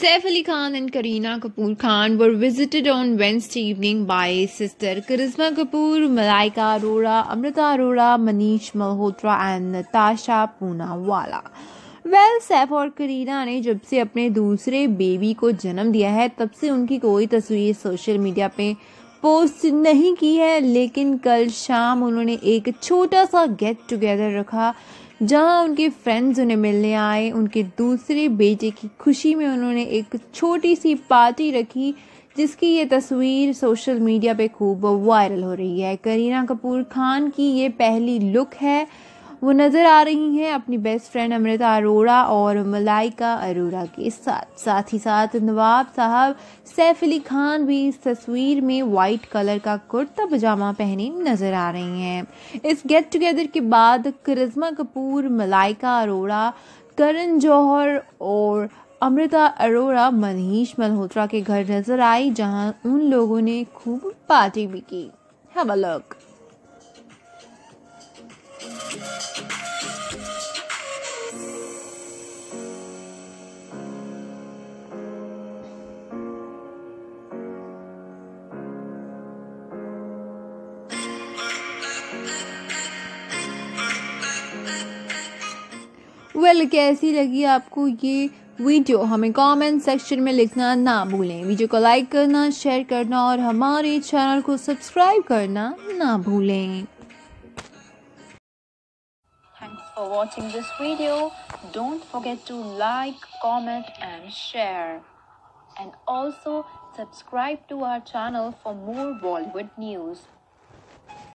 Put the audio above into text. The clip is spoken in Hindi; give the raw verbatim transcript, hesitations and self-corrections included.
Saif Ali Khan and Kareena Kapoor Khan were visited on Wednesday evening by sister Karisma Kapoor, Malaika Arora, Amrita Arora, Manish Malhotra and Natasha Poonawala. Well Saif और करीना ने जब से अपने दूसरे बेबी को जन्म दिया है तब से उनकी कोई तस्वीर सोशल मीडिया पे पोस्ट नहीं की है, लेकिन कल शाम उन्होंने एक छोटा सा गेट टुगेदर रखा जहां उनके फ्रेंड्स उन्हें मिलने आए। उनके दूसरे बेटे की खुशी में उन्होंने एक छोटी सी पार्टी रखी जिसकी ये तस्वीर सोशल मीडिया पे खूब वायरल हो रही है। करीना कपूर खान की ये पहली लुक है, वो नजर आ रही हैं अपनी बेस्ट फ्रेंड अमृता अरोड़ा और मलाइका अरोड़ा के साथ। साथ ही साथ नवाब साहब सैफ अली खान भी इस तस्वीर में वाइट कलर का कुर्ता पजामा पहने नजर आ रही हैं। इस गेट टुगेदर के बाद करिश्मा कपूर, मलाइका अरोड़ा, करण जौहर और अमृता अरोड़ा मनीष मल्होत्रा के घर नजर आई, जहां उन लोगों ने खूब पार्टी भी की। Have a look. Well well, कैसी लगी आपको ये वीडियो? हमें कमेंट सेक्शन में लिखना ना भूलें। वीडियो को लाइक करना, शेयर करना और हमारे चैनल को सब्सक्राइब करना ना भूलें। Thanks for watching this video. Don't forget to like, comment and share. And also subscribe to our channel for more Bollywood news.